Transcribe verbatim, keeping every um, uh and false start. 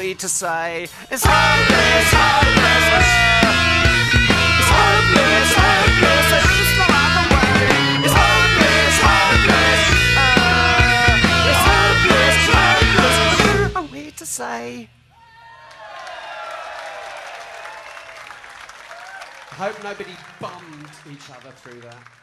we to say it's hopeless, hopeless. It's hopeless, hopeless. There is no other way. It's hopeless, hopeless. Uh, it's hopeless, hopeless. What are we to say? I hope nobody bummed each other through that.